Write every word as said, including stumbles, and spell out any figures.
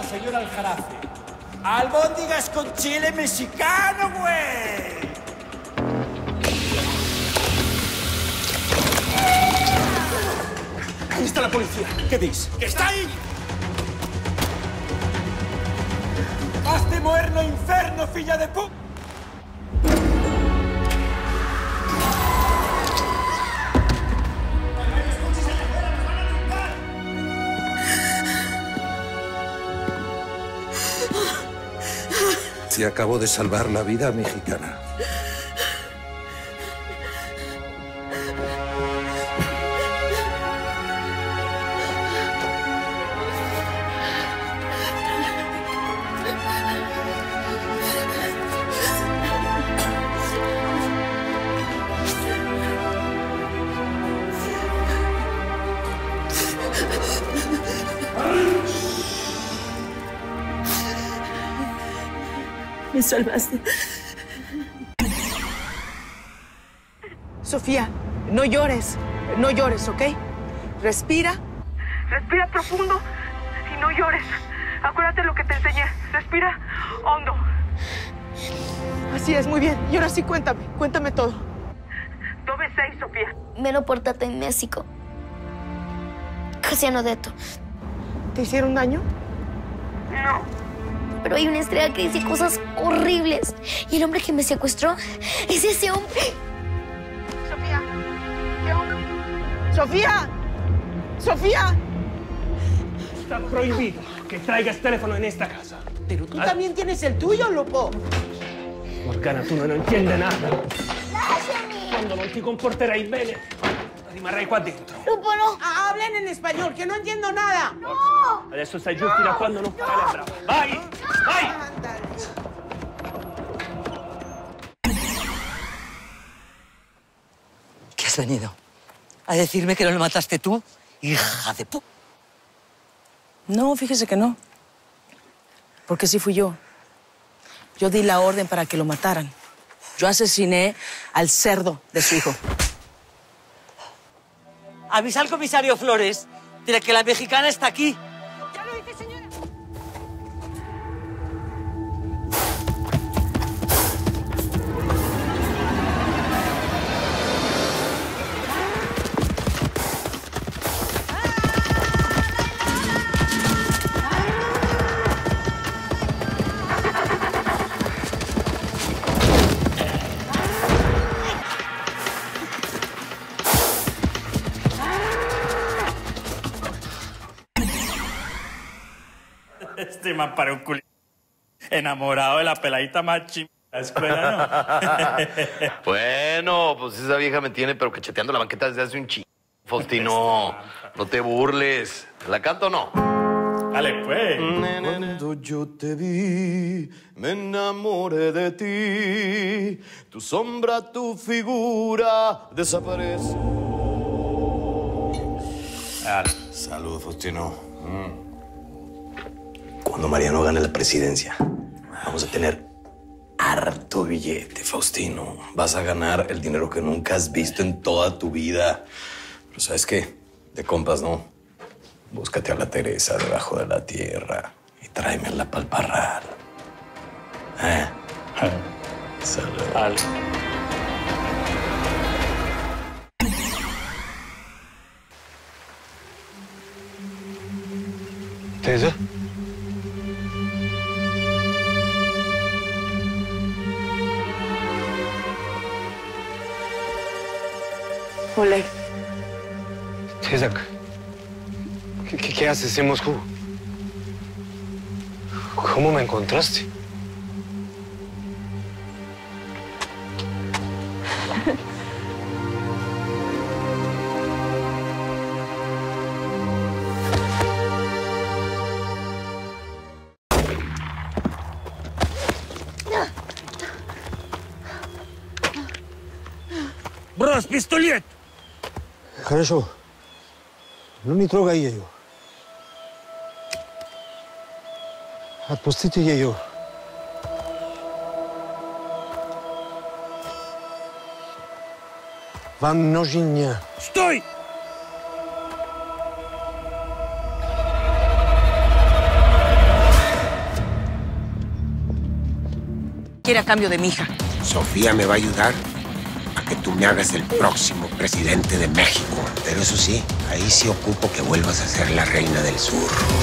señor Aljarafe. Albóndigas con chile mexicano, güey. Ahí está la policía. ¿Qué dices? ¡Que está ahí! ¡Vas de moderno inferno, filla de pu... Te acabo de salvar la vida, mexicana. Me salvaste. Sofía, no llores. No llores, ¿ok? Respira. Respira profundo y no llores. Acuérdate lo que te enseñé. Respira hondo. Así es, muy bien. Y ahora sí, cuéntame. Cuéntame todo. Dove sei, Sofía? Me l'ho portata in Messico. Casi hanno detto. ¿Te hicieron daño? No. Pero hay una estrella que dice cosas horribles. Y el hombre que me secuestró es ese hombre. Sofía. ¿Qué hombre? Sofía. Sofía. Está prohibido que traigas teléfono en esta casa. Pero tú también tienes el tuyo, loco. Morgana, tu non entiende nada. Lasciami. Quando non ti comporterai bene, rimarrai qua dentro. Lupo, no. Ah, hablen en español, que no entiendo nada. No. Adesso stai giù fino a quando non farai la brava. Vai! Vai! ¿Qué has venido? ¿A decirme que no lo mataste tú? Hija de pu... No, fíjese que no. Porque sí fui yo. Yo di la orden para que lo mataran. Yo asesiné al cerdo de su hijo. Avisa al comisario Flores de que la mexicana está aquí. Ya lo hice, señora. Este man para un culi... enamorado de la peladita más chim... la escuela, ¿no? Bueno, pues esa vieja me tiene pero cacheteando la banqueta desde hace un chingo. Faustino, no te burles. ¿La canto o no? Dale, pues. Cuando yo te vi, me enamoré de ti. Tu sombra, tu figura desaparece. Dale. Salud, Faustino. Mm. Cuando Mariano gane la presidencia, vamos a tener harto billete, Faustino. Vas a ganar el dinero que nunca has visto en toda tu vida. Pero ¿sabes qué? De compas, ¿no? Búscate a la Teresa debajo de la tierra y tráemela pa'l parral. ¿Eh? Salud. Dale. Teyze? Oleg. Teyze, ¿qué, qué, qué haces en Moscú? ¿Cómo me encontraste? Брось пистолет! Хорошо. Ну, не трогай ее. Отпустите ее. Вам нужен не... Стой! cambio de mi hija. Sofía me va a ayudar a que tú me hagas el próximo presidente de México. Pero eso sí, ahí sí ocupo que vuelvas a ser la reina del sur.